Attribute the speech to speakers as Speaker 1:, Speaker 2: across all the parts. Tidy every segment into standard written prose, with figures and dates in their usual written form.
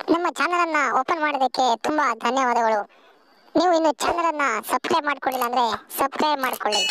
Speaker 1: ನಮ್ಮ ಚಾನಲ್ ಅನ್ನ ಓಪನ್ ಮಾಡೋದಕ್ಕೆ ತುಂಬಾ ಧನ್ಯವಾದಗಳು. ನೀವು ಇನ್ನು ಚಾನಲ್ ಅನ್ನ ಸಬ್ಸ್ಕ್ರೈಬ್ ಮಾಡ್ಕೊಳ್ಳಿಲ್ಲ ಅಂದ್ರೆ ಸಬ್ಸ್ಕ್ರೈಬ್ ಮಾಡ್ಕೊಳ್ಳಿ.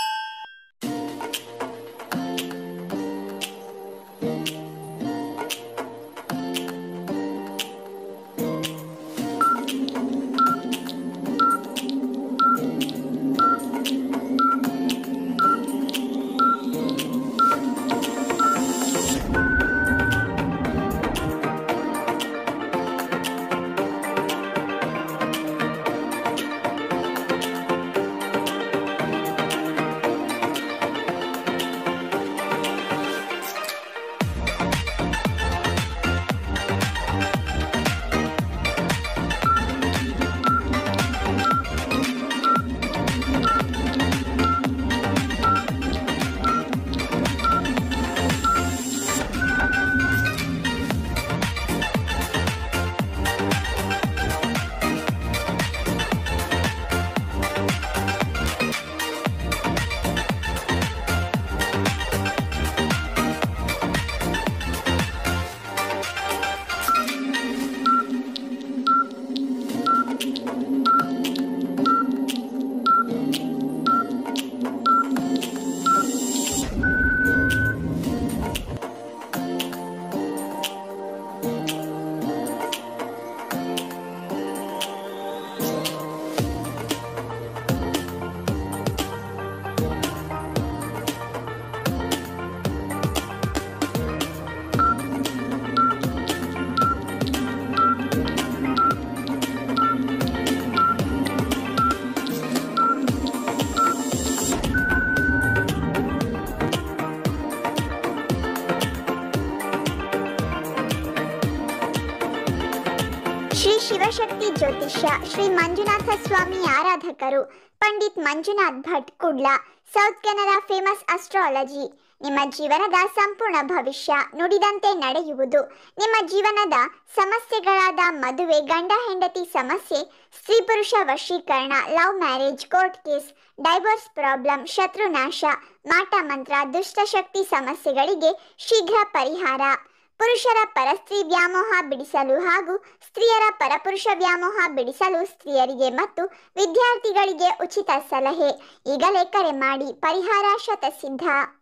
Speaker 2: ಶ್ರೀ ಶಿವಶಕ್ತಿ ಜ್ಯೋತಿಷ್ಯ ಶ್ರೀ ಮಂಜುನಾಥ ಸ್ವಾಮಿ ಆರಾಧಕರು Pandit Manjunath Bhat Kudla, south Canara famous astrology. ನಿಮ್ಮ ಜೀವನದ ಸಂಪೂರ್ಣ ಭವಿಷ್ಯ ನುಡಿದಂತೆ ನಡೆಯುವುದು. ನಿಮ್ಮ ಜೀವನದ ಸಮಸ್ಯೆಗಳಾದ ಮದುವೆ, ಗಂಡ ಹೆಂಡತಿ ಸಮಸ್ಯೆ, ಸ್ತ್ರೀ ಪುರುಷ ವಶೀಕರಣ, love marriage, court case, divorce problem, ಶತ್ರುನಾಶ, ಮಾಟ ಮಂತ್ರ, ದುಷ್ಟಶಕ್ತಿ ಸಮಸ್ಯೆಗಳಿಗೆ ಶೀಘ್ರ ಪರಿಹಾರ. ಪುರುಷರ ಪರಸ್ತ್ರೀ ವ್ಯಾಮೋಹ ಬಿಡಿಸಲು ಹಾಗೂ ಸ್ತ್ರೀಯರ ಪರಪುರುಷ ವ್ಯಾಮೋಹ ಬಿಡಿಸಲು ಸ್ತ್ರೀಯರಿಗೆ ಮತ್ತು ವಿದ್ಯಾರ್ಥಿಗಳಿಗೆ ಉಚಿತ ಸಲಹೆ. ಈಗಲೇ ಕರೆ ಮಾಡಿ, ಪರಿಹಾರ ಶತಸಿದ್ಧ.